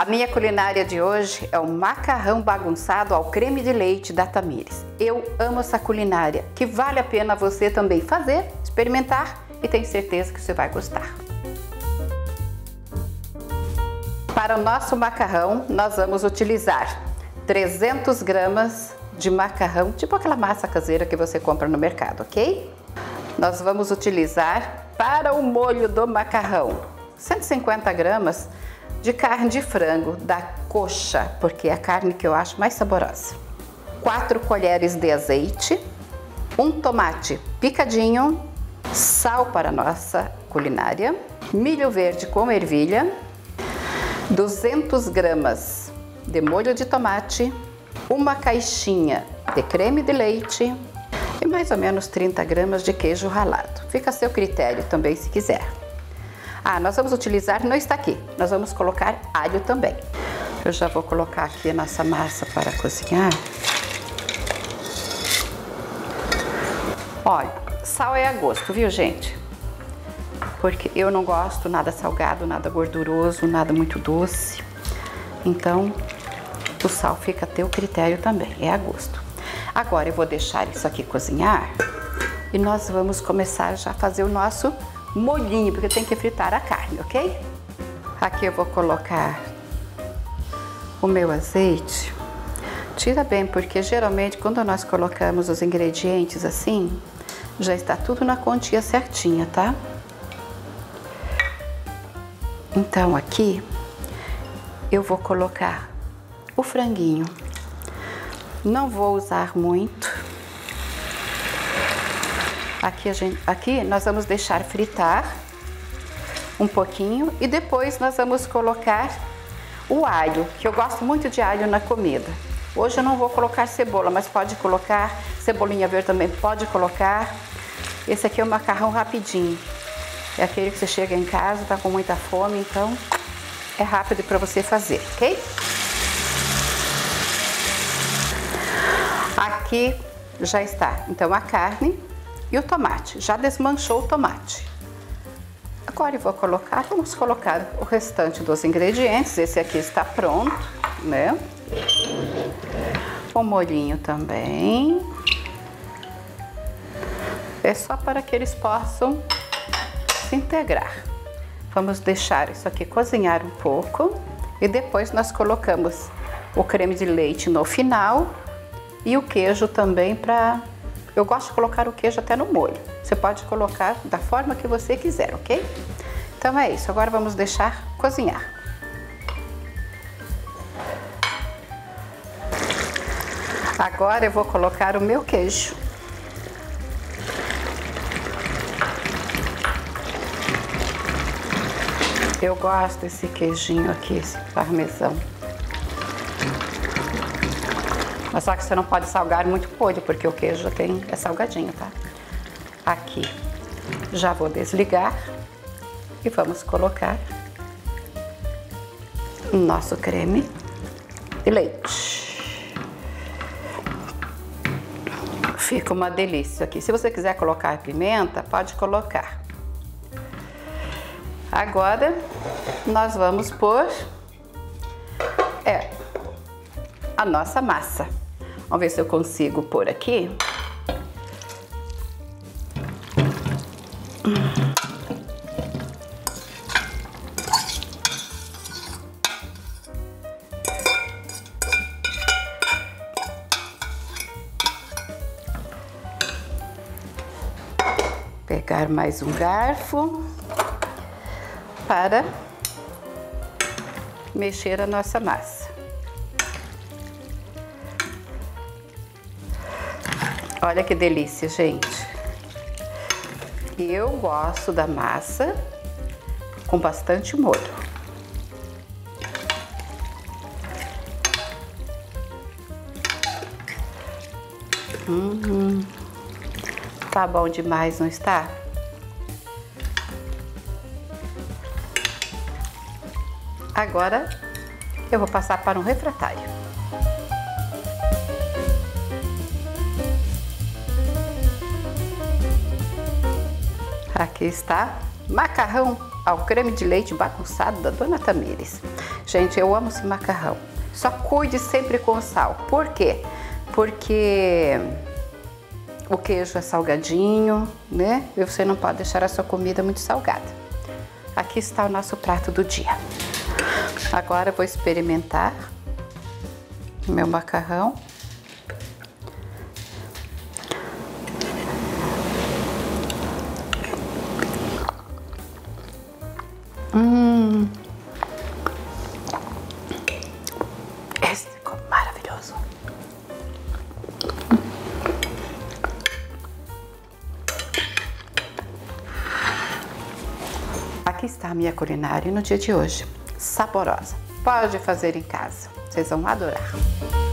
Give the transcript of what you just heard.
A minha culinária de hoje é o macarrão bagunçado ao creme de leite da Tamires. Eu amo essa culinária, que vale a pena você também fazer, experimentar e tenho certeza que você vai gostar. Para o nosso macarrão, nós vamos utilizar 300 gramas de macarrão, tipo aquela massa caseira que você compra no mercado, ok? Nós vamos utilizar para o molho do macarrão 150 gramas de carne de frango da coxa, porque é a carne que eu acho mais saborosa. 4 colheres de azeite, um tomate picadinho, sal para a nossa culinária, milho verde com ervilha, 200 gramas de molho de tomate, uma caixinha de creme de leite e mais ou menos 30 gramas de queijo ralado. Fica a seu critério também se quiser. Nós vamos utilizar, não está aqui, nós vamos colocar alho também. Eu já vou colocar aqui a nossa massa para cozinhar. Olha, sal é a gosto, viu, gente? Porque eu não gosto nada salgado, nada gorduroso, nada muito doce. Então, o sal fica a teu critério também, é a gosto. Agora eu vou deixar isso aqui cozinhar e nós vamos começar já a fazer o nosso molhinho, porque tem que fritar a carne, ok? Aqui eu vou colocar o meu azeite. Tira bem, porque geralmente quando nós colocamos os ingredientes assim, já está tudo na quantia certinha, tá? Então aqui eu vou colocar o franguinho. Não vou usar muito. Aqui nós vamos deixar fritar um pouquinho e depois nós vamos colocar o alho, que eu gosto muito de alho na comida. Hoje eu não vou colocar cebola, mas pode colocar, cebolinha verde também pode colocar. Esse aqui é um macarrão rapidinho. É aquele que você chega em casa, tá com muita fome, então é rápido para você fazer, ok? Aqui já está, então, a carne e o tomate. Já desmanchou o tomate. Agora eu vou colocar, vamos colocar o restante dos ingredientes. Esse aqui está pronto, né? O molhinho também. É só para que eles possam se integrar. Vamos deixar isso aqui cozinhar um pouco e depois nós colocamos o creme de leite no final e o queijo também para... Eu gosto de colocar o queijo até no molho. Você pode colocar da forma que você quiser, ok? Então é isso, agora vamos deixar cozinhar. Agora eu vou colocar o meu queijo. Eu gosto desse queijinho aqui, esse parmesão. Mas só que você não pode salgar muito molho, porque o queijo é salgadinho, tá? Aqui já vou desligar e vamos colocar o nosso creme de leite. Fica uma delícia aqui. Se você quiser colocar pimenta, pode colocar. Agora nós vamos pôr a nossa massa. Vamos ver se eu consigo pôr aqui. Pegar mais um garfo para mexer a nossa massa. Olha que delícia, gente. Eu gosto da massa com bastante molho. Tá bom demais, não está? Agora eu vou passar para um refratário. Aqui está macarrão ao creme de leite bagunçado da Dona Tamires. Gente, eu amo esse macarrão. Só cuide sempre com sal. Por quê? Porque o queijo é salgadinho, né? E você não pode deixar a sua comida muito salgada. Aqui está o nosso prato do dia. Agora eu vou experimentar o meu macarrão. Esse ficou maravilhoso. Aqui está a minha culinária no dia de hoje. Saborosa. Pode fazer em casa. Vocês vão adorar.